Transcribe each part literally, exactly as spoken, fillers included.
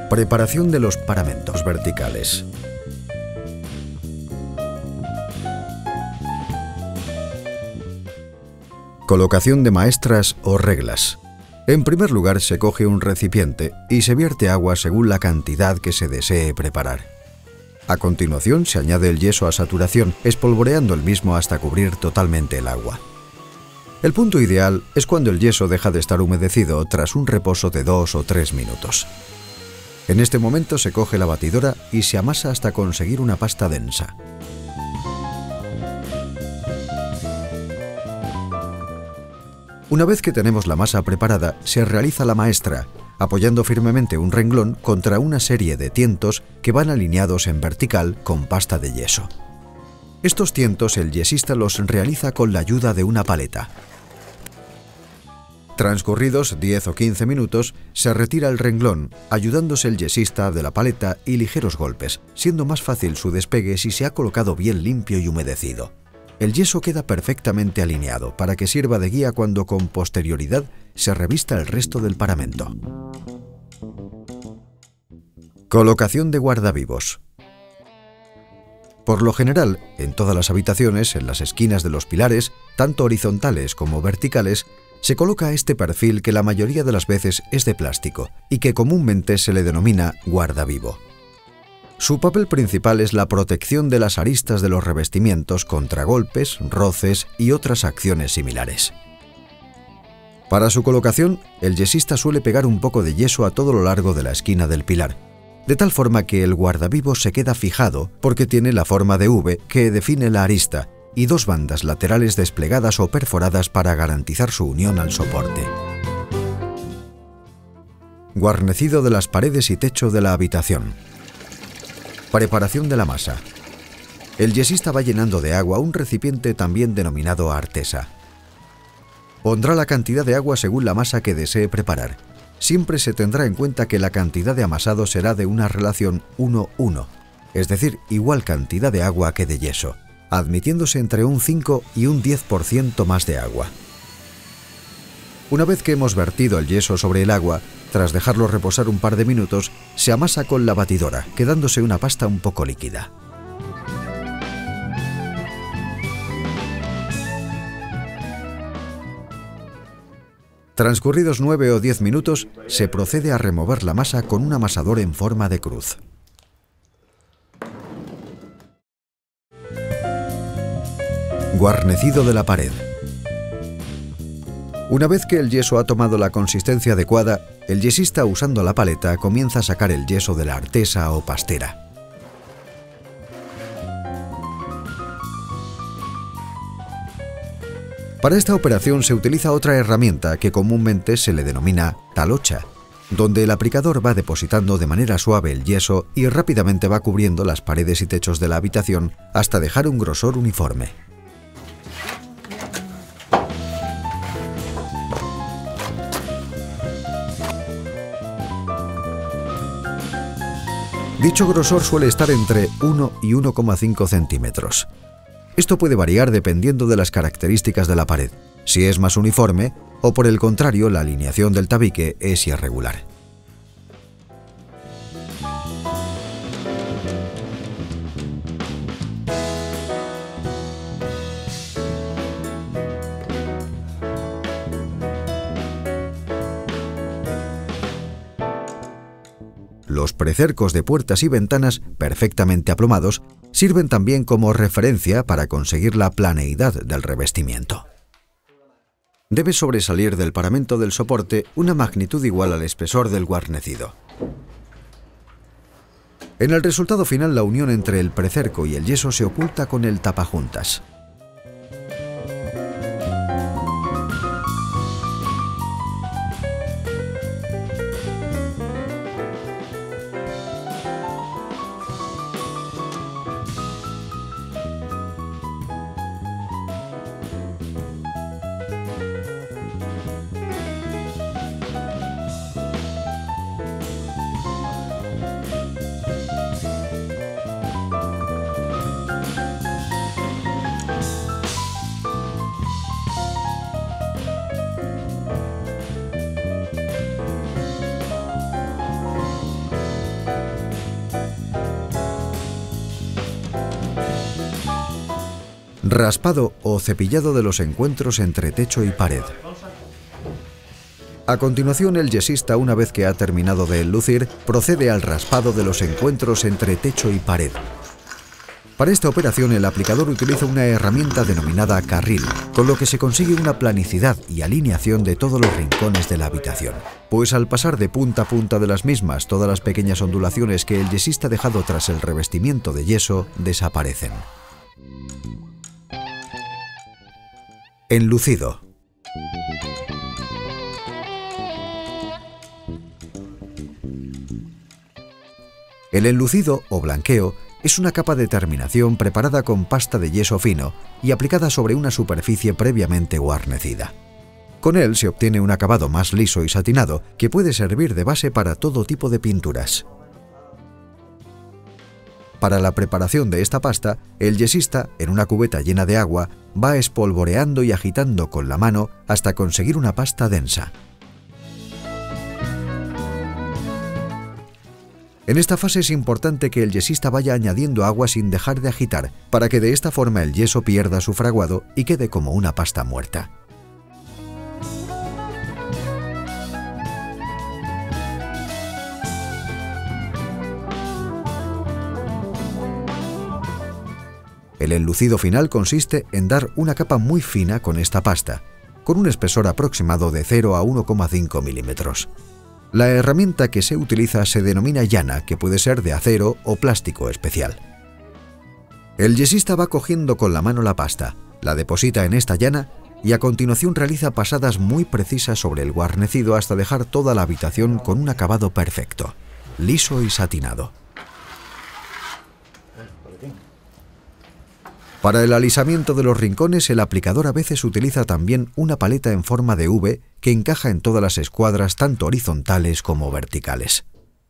Preparación de los paramentos verticales. Colocación de maestras o reglas. En primer lugar, se coge un recipiente y se vierte agua según la cantidad que se desee preparar. A continuación, se añade el yeso a saturación, espolvoreando el mismo hasta cubrir totalmente el agua. El punto ideal es cuando el yeso deja de estar humedecido tras un reposo de dos o tres minutos. En este momento se coge la batidora y se amasa hasta conseguir una pasta densa. Una vez que tenemos la masa preparada, se realiza la maestra, apoyando firmemente un renglón contra una serie de tientos que van alineados en vertical con pasta de yeso. Estos tientos el yesista los realiza con la ayuda de una paleta. Transcurridos diez o quince minutos, se retira el renglón, ayudándose el yesista de la paleta y ligeros golpes, siendo más fácil su despegue si se ha colocado bien limpio y humedecido. El yeso queda perfectamente alineado para que sirva de guía cuando con posterioridad se revista el resto del paramento. Colocación de guardavivos. Por lo general, en todas las habitaciones, en las esquinas de los pilares, tanto horizontales como verticales, se coloca este perfil que la mayoría de las veces es de plástico y que comúnmente se le denomina guardavivo. Su papel principal es la protección de las aristas de los revestimientos contra golpes, roces y otras acciones similares. Para su colocación, el yesista suele pegar un poco de yeso a todo lo largo de la esquina del pilar, de tal forma que el guardavivo se queda fijado porque tiene la forma de V que define la arista y dos bandas laterales desplegadas o perforadas para garantizar su unión al soporte. Guarnecido de las paredes y techo de la habitación. Preparación de la masa. El yesista va llenando de agua un recipiente también denominado artesa. Pondrá la cantidad de agua según la masa que desee preparar. Siempre se tendrá en cuenta que la cantidad de amasado será de una relación uno uno, es decir, igual cantidad de agua que de yeso, admitiéndose entre un cinco y un diez por ciento más de agua. Una vez que hemos vertido el yeso sobre el agua, tras dejarlo reposar un par de minutos, se amasa con la batidora, quedándose una pasta un poco líquida. Transcurridos nueve o diez minutos, se procede a remover la masa con un amasador en forma de cruz. Guarnecido de la pared. Una vez que el yeso ha tomado la consistencia adecuada, el yesista, usando la paleta, comienza a sacar el yeso de la artesa o pastera. Para esta operación se utiliza otra herramienta que comúnmente se le denomina talocha, donde el aplicador va depositando de manera suave el yeso y rápidamente va cubriendo las paredes y techos de la habitación hasta dejar un grosor uniforme. Dicho grosor suele estar entre uno y uno coma cinco centímetros. Esto puede variar dependiendo de las características de la pared, si es más uniforme o por el contrario la alineación del tabique es irregular. Los precercos de puertas y ventanas perfectamente aplomados sirven también como referencia para conseguir la planeidad del revestimiento. Debe sobresalir del paramento del soporte una magnitud igual al espesor del guarnecido. En el resultado final, la unión entre el precerco y el yeso se oculta con el tapajuntas. Raspado o cepillado de los encuentros entre techo y pared. A continuación, el yesista, una vez que ha terminado de enlucir, procede al raspado de los encuentros entre techo y pared. Para esta operación, el aplicador utiliza una herramienta denominada carril, con lo que se consigue una planicidad y alineación de todos los rincones de la habitación, pues al pasar de punta a punta de las mismas, todas las pequeñas ondulaciones que el yesista ha dejado tras el revestimiento de yeso desaparecen. Enlucido. El enlucido o blanqueo es una capa de terminación preparada con pasta de yeso fino y aplicada sobre una superficie previamente guarnecida. Con él se obtiene un acabado más liso y satinado que puede servir de base para todo tipo de pinturas. Para la preparación de esta pasta, el yesista, en una cubeta llena de agua, va espolvoreando y agitando con la mano hasta conseguir una pasta densa. En esta fase es importante que el yesista vaya añadiendo agua sin dejar de agitar, para que de esta forma el yeso pierda su fraguado y quede como una pasta muerta. El enlucido final consiste en dar una capa muy fina con esta pasta, con un espesor aproximado de cero a uno coma cinco milímetros. La herramienta que se utiliza se denomina llana, que puede ser de acero o plástico especial. El yesista va cogiendo con la mano la pasta, la deposita en esta llana y a continuación realiza pasadas muy precisas sobre el guarnecido hasta dejar toda la habitación con un acabado perfecto, liso y satinado. Para el alisamiento de los rincones, el aplicador a veces utiliza también una paleta en forma de V que encaja en todas las escuadras, tanto horizontales como verticales.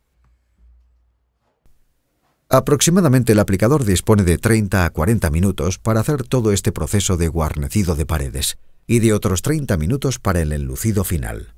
Aproximadamente el aplicador dispone de treinta a cuarenta minutos para hacer todo este proceso de guarnecido de paredes y de otros treinta minutos para el enlucido final.